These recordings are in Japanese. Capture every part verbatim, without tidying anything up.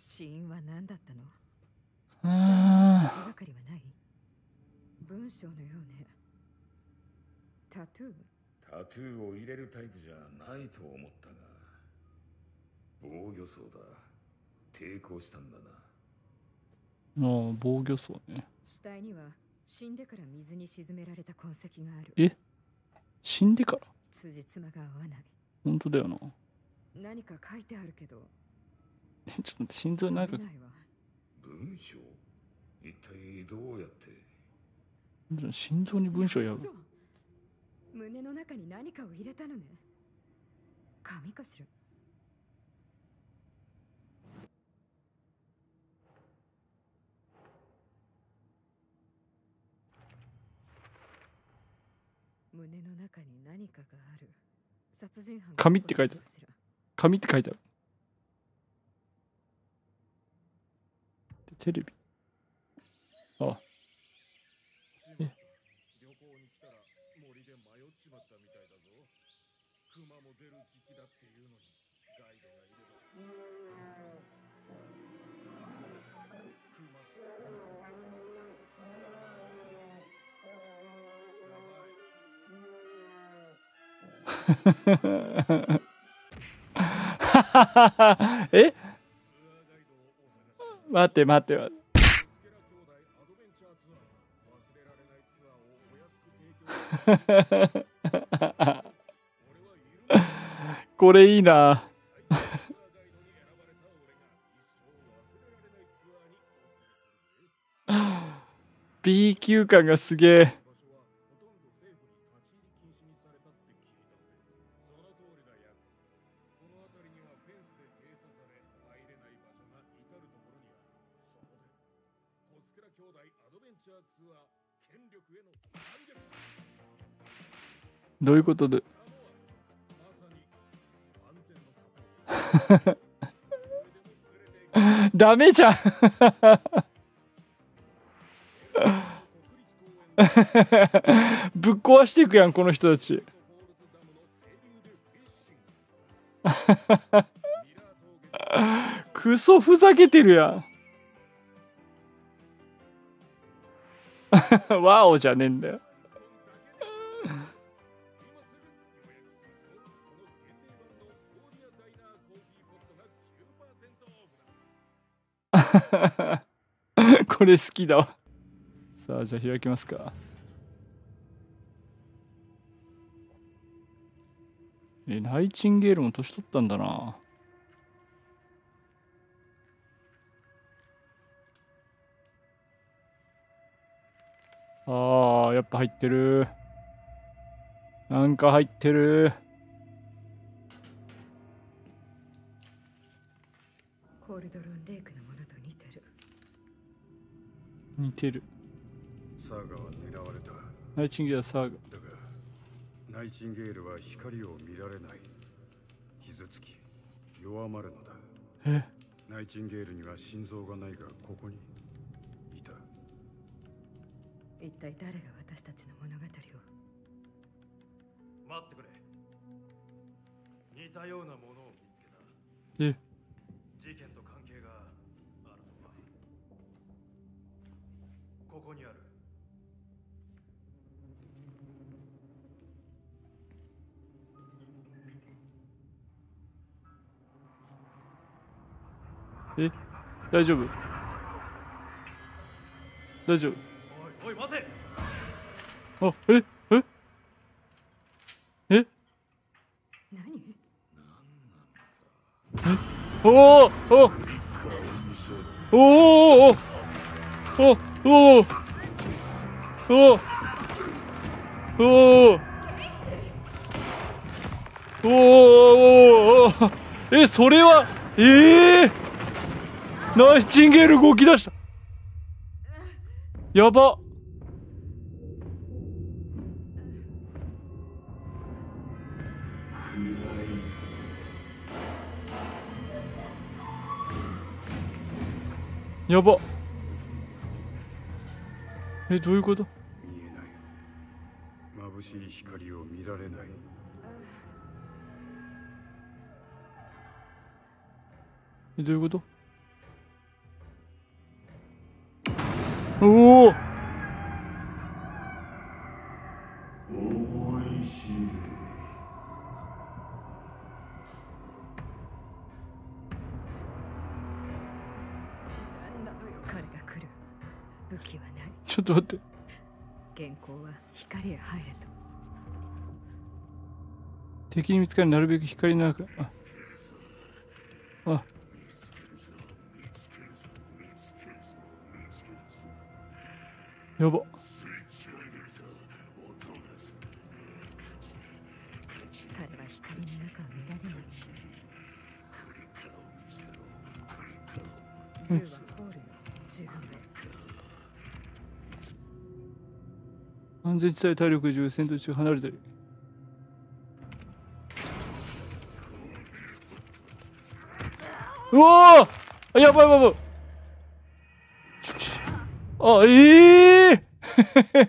死因は何だったの？ うーん。 手がかりはない？文章のようね。タトゥー？ タトゥーを入れるタイプじゃないと思ったが、防御層だ。抵抗したんだな。 ああ、防御層ね。 死体には死んでから水に沈められた痕跡がある。 え、死んでから？ 辻褄が合わない。 本当だよな。 何か書いてあるけど。 え、ちょっと待って、心臓になんか。 読めないわ。 文章？一体どうやって？ 心臓に文章やる。 胸の中に何かを入れたのね。紙かしら。胸の中に何かがある。殺人犯。 紙って書いてある。紙って書いてある。テレビ。あ。え。 旅行に来たら森で迷っちまったみたいだぞ。クマも出る時期だっていうのにガイドがいれば。クマ。 え？待って待って待って。これいいな。B 級感がすげえ。どういうことで？ダメじゃん。ぶっ壊していくやんこの人たち。クソふざけてるやん。ワオじゃねえんだよ。これ好きだわ。さあじゃあ開きますか。え、ナイチンゲールも年取ったんだな。あー、やっぱ入ってる。なんか入ってる。 コールドロンレイクのものと似てる。 似てる。 サーガは狙われた。 ナイチンゲールはサーガ。 だが、ナイチンゲールは光を見られない。傷つき、弱まるのだ。 え？ ナイチンゲールには心臓がないが、ここにいた。 一体誰が私たちの物語を。 待ってくれ。似たようなものを見つけた。 え？ 事件と関係があるのか。ここにある。 え？大丈夫？大丈夫？ おいおい待て。 あ、え？え？え？ 何？ え？おおおおおおおおおおおおえ、それはええー、ナイチンゲール動き出した。やば。やば。え、どういうこと？ 見えない。眩しい光を見られない。 え、どういうこと？ 武器はない。 ちょっと待って。 原稿は光へ入れと。 敵に見つかりなるべく光の中。ああやば。 彼は光の中を見られない。銃はホールよ。十分だ。 安全地帯体力じゅう戦闘中離れたり。うわーやばいやばいやばい。あええー、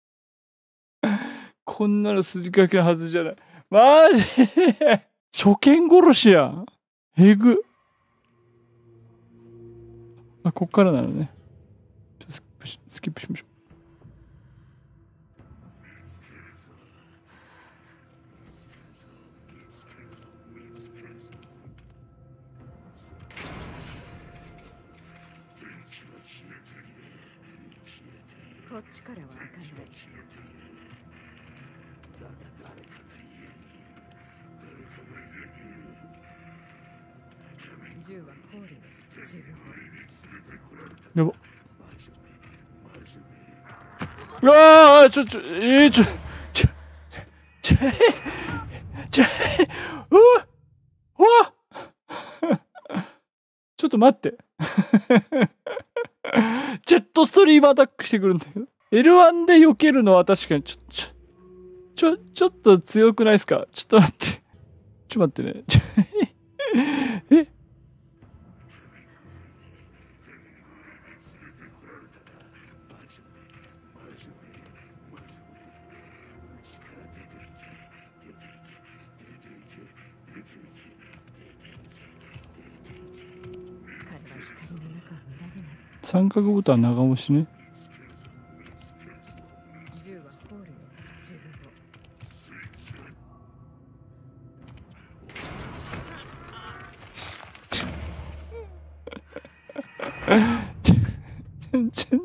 こんなの筋書きのはずじゃない。マジ初見殺しやん。えぐ。あ、こっからなのね。ちょっとスキップし、スキップしましょう。 こっちからは開かない。銃はホールよ。十分。 やば。うわあちょちょえー、ちょちょちょちょうわうわちょっと待ってジェットストリームアタックしてくるんだけど エルワン で避けるのは確かにちょちょちょちょっと強くないですか。ちょっと待ってちょっと待ってねちょえ三角ボタン長押しね。 銃はホールよ。十分。ちょちょ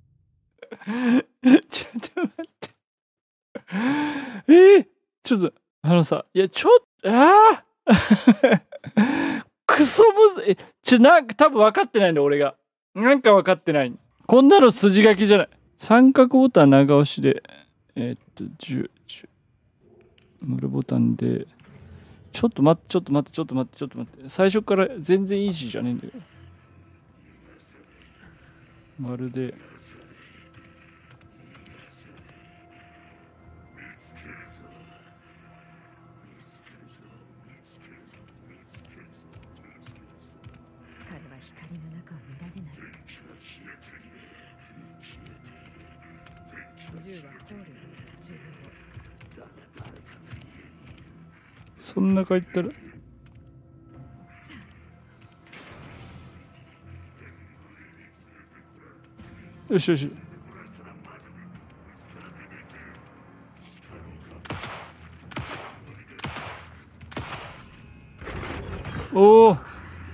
ちょっと待ってえー、ちょっとあのさいやちょっとああクソむずい。ちょなんか多分分かってないんだ俺が。なんか分かってない。こんなの筋書きじゃない。三角ボタン長押しでえー、っとじゅう、じゅう丸ボタンでちょっと待ってちょっと待ってちょっと待ってちょっと待って最初から全然イージーじゃねえんだけど丸で彼は光の中を見られない。銃はホールよ。十分。 そんな書いたらよしよしおお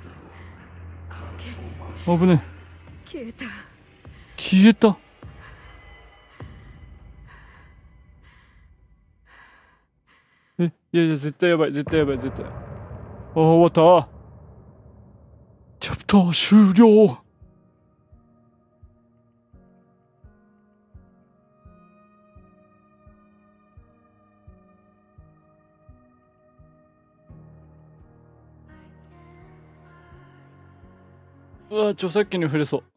危ねえ。 消えた。 消えた。えいやいや絶対やばい絶対やばい絶対。ああ終わった。チャプター終了。うわ著作権に触れそう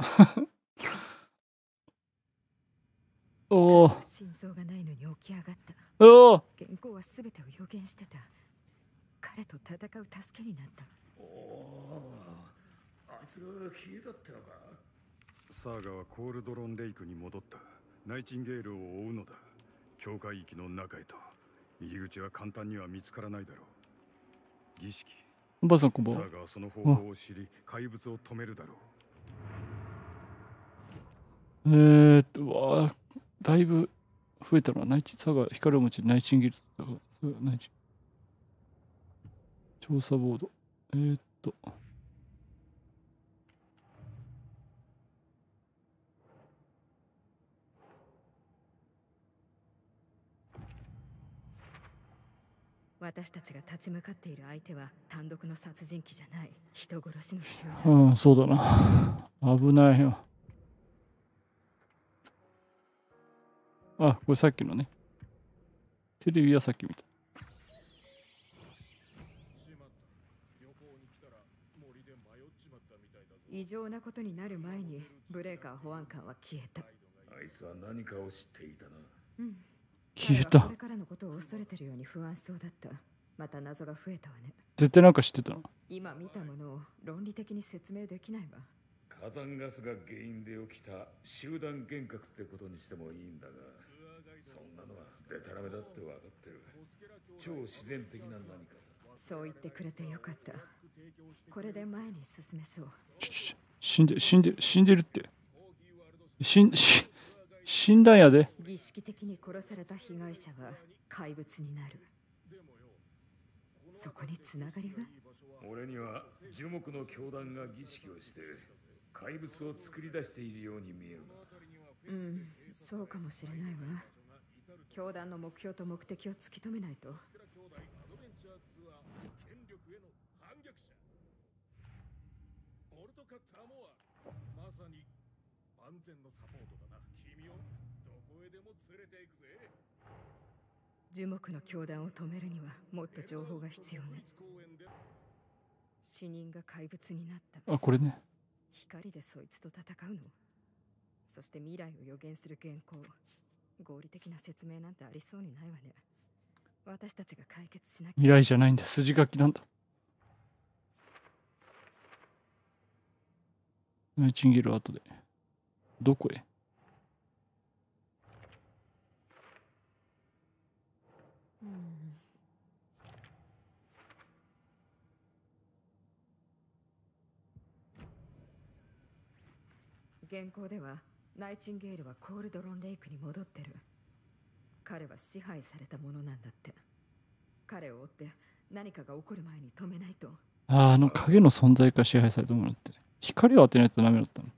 おお心臓がないのに起き上がった。 おお原稿は全てを予言してた。彼と戦う助けになった。 おお、あいつが消えたってのか。サーガはコールドロンレイクに戻った。ナイチンゲールを追うのだ。境界域の中へと。入り口は簡単には見つからないだろう。儀式。 おばあさんこんばんは。 サーガはその方法を知り、怪物を止めるだろえーっとわあだいぶ増えたな。ナイチサガ光を持ちナイチンゲールだからナイチ調査ボードえー、っと私たちが立ち向かっている相手は単独の殺人鬼じゃない、人殺しの集団。 うん、そうだな。危ないよ。あ、これさっきのね。テレビはさっき見た。 しまった。旅行に来たら森で迷っちまったみたいだぞ。 異常なことになる前にブレーカー保安官は消えた。 あいつは何かを知っていたな。 うん。 消えた彼はこれ。からのことを恐れてるように不安そうだった。また謎が増えたわね。 絶対なんか知ってたな。 今見たものを論理的に説明できないわ。 火山ガスが原因で起きた集団幻覚ってことにしてもいいんだが、そんなのはデタラメだって分かってる。超自然的な何か。 そう言ってくれてよかった。これで前に進めそう。 ちょちょ死んでる死んでる死んでるって。死んし死んだんやで。 儀式的に殺された被害者は怪物になる。そこにつながりが？ 俺には樹木の教団が儀式をして怪物を作り出しているように見えるな。 うん、そうかもしれないわ。教団の目標と目的を突き止めないと。 権力への反逆者。ボルトカッターモア。まさに万全のサポートだな。君をどこへでも連れて行くぜ。 樹木の教団を止めるにはもっと情報が必要ね。死人が怪物になった。 あ、これね。 光でそいつと戦うの？そして未来を予言する原稿。合理的な説明なんてありそうにないわね。私たちが解決しなきゃ。 未来じゃないんだ。筋書きなんだ。ナイチンゲール後で。どこへ？ うん。原稿ではナイチンゲールはコールドロンレイクに戻ってる。彼は支配されたものなんだって。彼を追って何かが起こる前に止めないと。 ああ、あの影の存在から支配されたものって。光を当てないとダメだったの。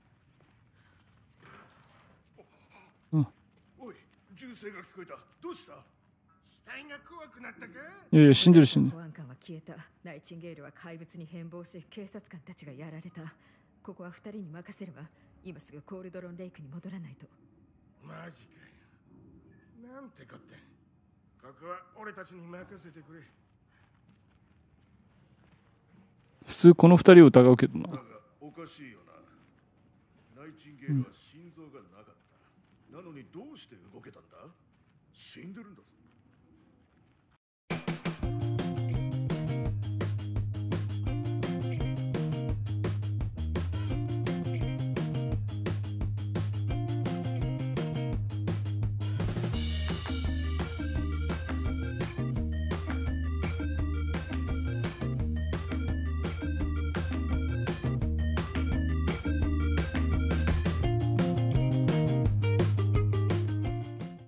うん。 おい、銃声が聞こえた。どうした？死体が怖くなったか？ いやいや、死んでる死んでる。 保安官は消えた。ナイチンゲールは怪物に変貌し、警察官たちがやられた。ここは二人に任せるわ。今すぐコールドロンレイクに戻らないと。 マジかよ。なんてこって。ここは俺たちに任せてくれ。 普通この二人を疑うけどな。 だがおかしいよな。ナイチンゲールは心臓がなかった。なのにどうして動けたんだ？死んでるんだぞ。